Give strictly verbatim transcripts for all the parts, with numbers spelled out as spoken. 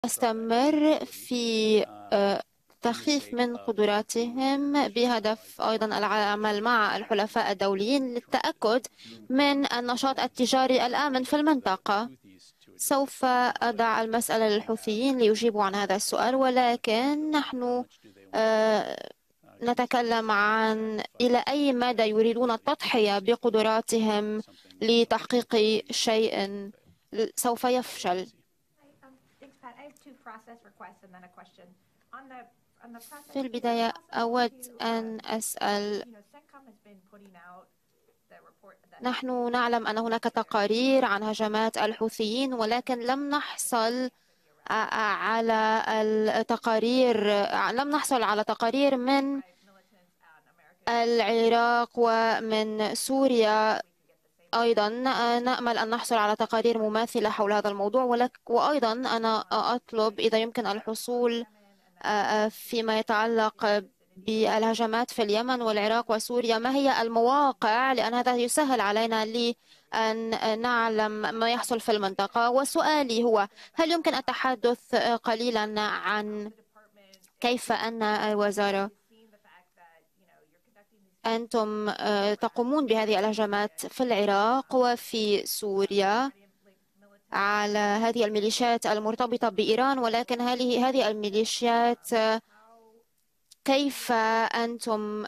تستمر في آه، تخفيف من قدراتهم بهدف أيضا العمل مع الحلفاء الدوليين للتأكد من النشاط التجاري الآمن في المنطقة. سوف أضع المسألة للحوثيين ليجيبوا عن هذا السؤال، ولكن نحن آه، نتكلم عن إلى أي مدى يريدون التضحية بقدراتهم لتحقيق شيء سوف يفشل. في البداية أود أن أسأل، نحن نعلم أن هناك تقارير عن هجمات الحوثيين، ولكن لم نحصل على التقارير لم نحصل على تقارير من العراق ومن سوريا. أيضا نأمل أن نحصل على تقارير مماثلة حول هذا الموضوع، ولك وأيضا أنا أطلب إذا يمكن الحصول فيما يتعلق بالهجمات في اليمن والعراق وسوريا، ما هي المواقع، لأن هذا يسهل علينا لأن نعلم ما يحصل في المنطقة. وسؤالي هو، هل يمكن التحدث قليلا عن كيف أن الوزارة أنتم تقومون بهذه الهجمات في العراق وفي سوريا على هذه الميليشيات المرتبطة بإيران، ولكن هذه هذه الميليشيات كيف أنتم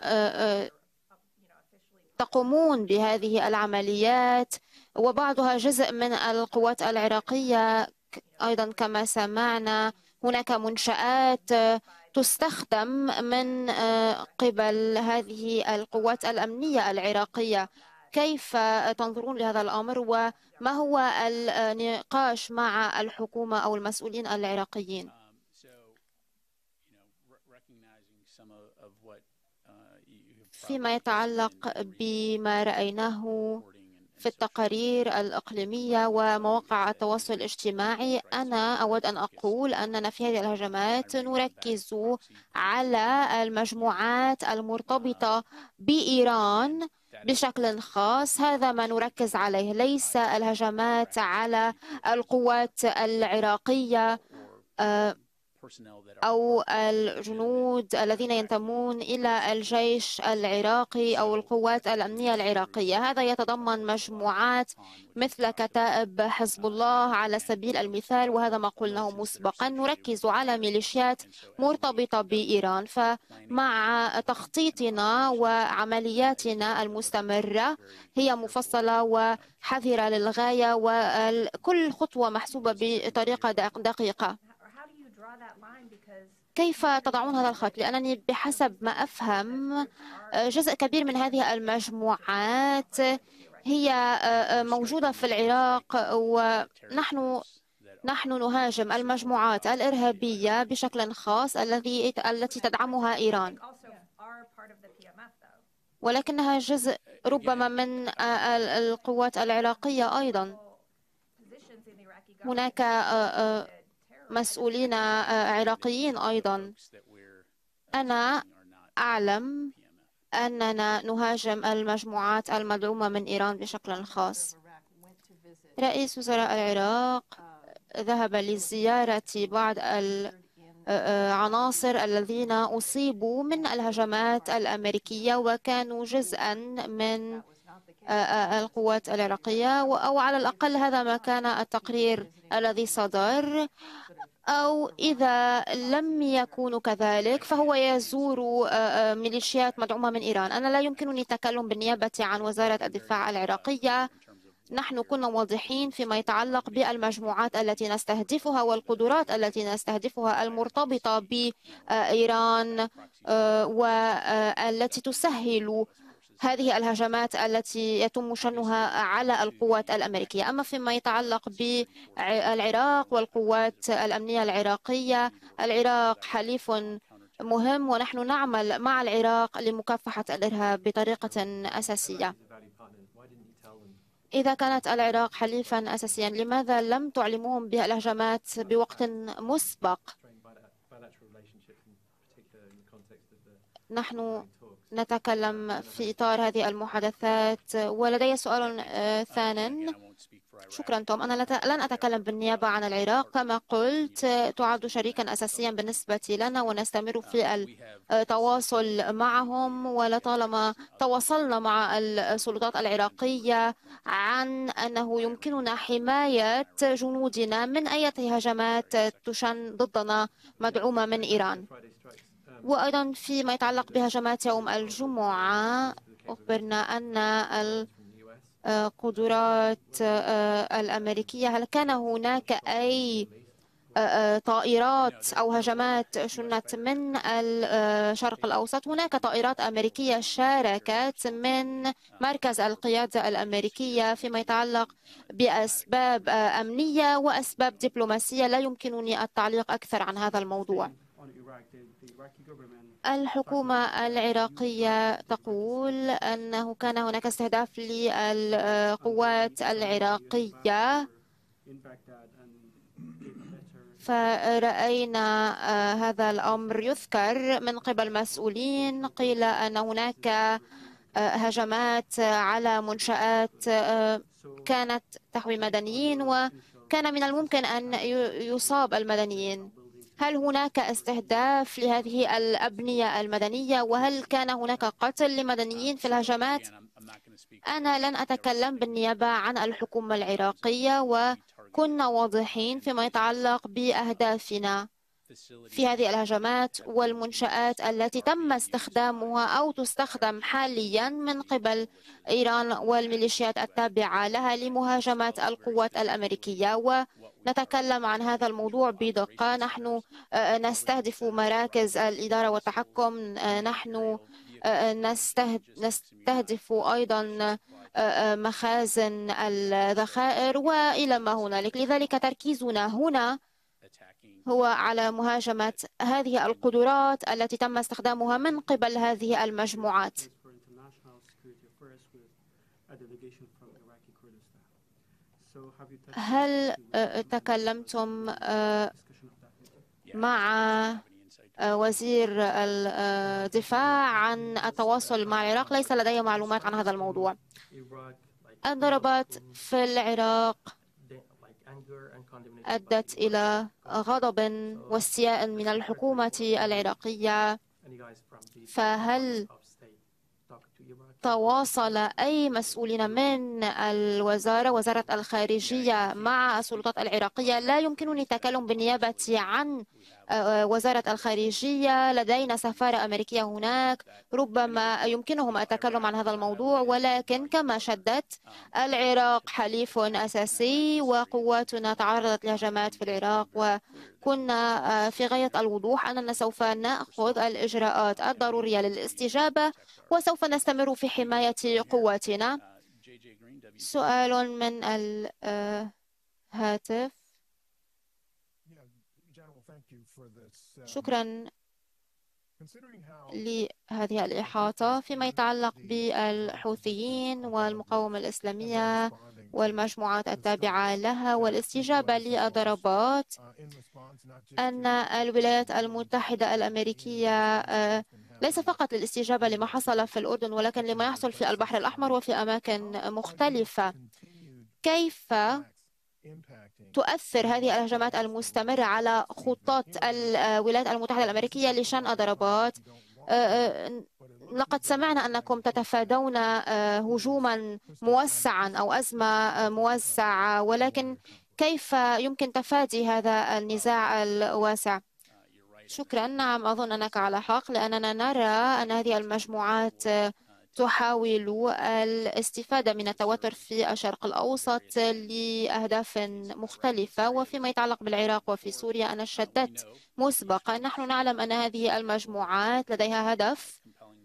تقومون بهذه العمليات؟ وبعضها جزء من القوات العراقية أيضا كما سمعنا. هناك منشآت تستخدم من قبل هذه القوات الأمنية العراقية. كيف تنظرون لهذا الأمر، وما هو النقاش مع الحكومة أو المسؤولين العراقيين؟ فيما يتعلق بما رأيناه في التقارير الإقليمية ومواقع التواصل الاجتماعي، أنا أود أن أقول أننا في هذه الهجمات نركز على المجموعات المرتبطة بإيران بشكل خاص. هذا ما نركز عليه، ليس الهجمات على القوات العراقية أو الجنود الذين ينتمون إلى الجيش العراقي أو القوات الأمنية العراقية. هذا يتضمن مجموعات مثل كتائب حزب الله على سبيل المثال، وهذا ما قلناه مسبقا. نركز على ميليشيات مرتبطة بإيران، فمع تخطيطنا وعملياتنا المستمرة هي مفصلة وحذرة للغاية، وكل خطوة محسوبة بطريقة دقيقة. كيف تضعون هذا الخط؟ لأنني بحسب ما أفهم جزء كبير من هذه المجموعات هي موجودة في العراق، ونحن نحن نهاجم المجموعات الإرهابية بشكل خاص الذي التي تدعمها إيران، ولكنها جزء ربما من القوات العراقية أيضا. هناك مسؤولين عراقيين أيضا. أنا أعلم أننا نهاجم المجموعات المدعومة من إيران بشكل خاص. رئيس وزراء العراق ذهب لزيارة بعض العناصر الذين أصيبوا من الهجمات الأمريكية وكانوا جزءا من القوات العراقية، أو على الأقل هذا ما كان التقرير الذي صدر. أو إذا لم يكونوا كذلك فهو يزور ميليشيات مدعومة من إيران. أنا لا يمكنني التكلم بالنيابة عن وزارة الدفاع العراقية. نحن كنا واضحين فيما يتعلق بالمجموعات التي نستهدفها والقدرات التي نستهدفها المرتبطة بإيران والتي تسهل هذه الهجمات التي يتم شنها على القوات الأمريكية. أما فيما يتعلق بالعراق والقوات الأمنية العراقية، العراق حليف مهم، ونحن نعمل مع العراق لمكافحة الإرهاب بطريقة أساسية. إذا كانت العراق حليفا أساسيا، لماذا لم تعلموهم بالهجمات بوقت مسبق؟ نحن نتكلم في إطار هذه المحادثات. ولدي سؤال ثان شكرا توم. أنا لن أتكلم بالنيابة عن العراق. كما قلت، تعد شريكا أساسيا بالنسبة لنا، ونستمر في التواصل معهم، ولطالما تواصلنا مع السلطات العراقية عن أنه يمكننا حماية جنودنا من أي هجمات تشن ضدنا مدعومة من إيران. وأيضا فيما يتعلق بهجمات يوم الجمعة، أخبرنا أن القدرات الأمريكية، هل كان هناك أي طائرات أو هجمات شنت من الشرق الأوسط؟ هناك طائرات أمريكية شاركت من مركز القيادة الأمريكية فيما يتعلق بأسباب أمنية وأسباب دبلوماسية. لا يمكنني التعليق أكثر عن هذا الموضوع. الحكومة العراقية تقول أنه كان هناك استهداف للقوات العراقية، فرأينا هذا الأمر يذكر من قبل مسؤولين. قيل أن هناك هجمات على منشآت كانت تحوي مدنيين، وكان من الممكن أن يصاب المدنيين. هل هناك استهداف لهذه الأبنية المدنية؟ وهل كان هناك قتل لمدنيين في الهجمات؟ أنا لن أتكلم بالنيابة عن الحكومة العراقية، وكنا واضحين فيما يتعلق بأهدافنا في هذه الهجمات والمنشآت التي تم استخدامها أو تستخدم حاليا من قبل إيران والميليشيات التابعة لها لمهاجمة القوات الأمريكية. ونتكلم عن هذا الموضوع بدقة. نحن نستهدف مراكز الإدارة والتحكم، نحن نستهدف أيضا مخازن الذخائر وإلى ما هنالك. لذلك تركيزنا هنا هو على مهاجمة هذه القدرات التي تم استخدامها من قبل هذه المجموعات. هل تكلمتم مع وزير الدفاع عن التواصل مع العراق؟ ليس لدي معلومات عن هذا الموضوع. الضربات في العراق أدت إلى غضب واستياء من الحكومة العراقية، فهل تواصل أي مسؤولين من الوزارة وزارة الخارجية مع السلطات العراقية؟ لا يمكنني التكلم بالنيابة عن وزارة الخارجية. لدينا سفارة أمريكية هناك، ربما يمكنهم التكلم عن هذا الموضوع، ولكن كما شددت، العراق حليف أساسي وقواتنا تعرضت لهجمات في العراق، وكنا في غاية الوضوح أننا سوف نأخذ الإجراءات الضرورية للاستجابة، وسوف نستمر في حماية قواتنا. سؤال من الهاتف. شكرا لهذه الإحاطة. فيما يتعلق بالحوثيين والمقاومة الإسلامية والمجموعات التابعة لها والاستجابة للضربات، أن الولايات المتحدة الأمريكية ليس فقط للاستجابة لما حصل في الأردن، ولكن لما يحصل في البحر الأحمر وفي أماكن مختلفة. كيف تؤثر هذه الهجمات المستمرة على خطط الولايات المتحدة الأمريكية لشن ضربات؟ لقد سمعنا أنكم تتفادون هجوما موسعا أو أزمة موسعة، ولكن كيف يمكن تفادي هذا النزاع الواسع؟ شكرا. نعم، أظن أنك على حق، لأننا نرى أن هذه المجموعات تحاول الاستفادة من التوتر في الشرق الأوسط لأهداف مختلفة. وفيما يتعلق بالعراق وفي سوريا، أنا شددت مسبقا، نحن نعلم أن هذه المجموعات لديها هدف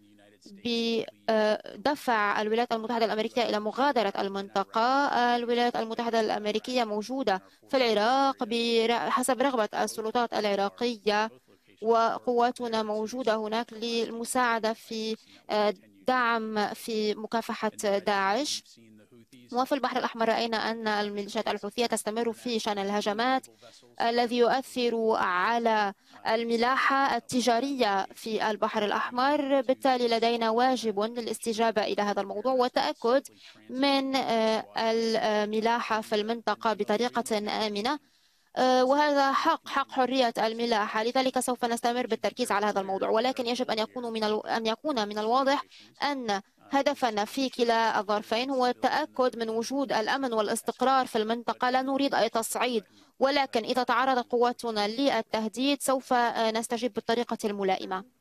بدفع الولايات المتحدة الأمريكية إلى مغادرة المنطقة. الولايات المتحدة الأمريكية موجودة في العراق بحسب رغبة السلطات العراقية، وقواتنا موجودة هناك للمساعدة في دعم في مكافحة داعش. وفي البحر الأحمر رأينا أن الميليشيات الحوثية تستمر في شن الهجمات الذي يؤثر على الملاحة التجارية في البحر الأحمر. بالتالي لدينا واجب للاستجابة إلى هذا الموضوع والتأكد من الملاحة في المنطقة بطريقة آمنة، وهذا حق حق حرية الملاحة. لذلك سوف نستمر بالتركيز على هذا الموضوع، ولكن يجب أن يكون من ال... أن يكون من الواضح أن هدفنا في كلا الظرفين هو التأكد من وجود الأمن والاستقرار في المنطقة. لا نريد أي تصعيد، ولكن إذا تعرضت قواتنا للتهديد سوف نستجيب بالطريقة الملائمة.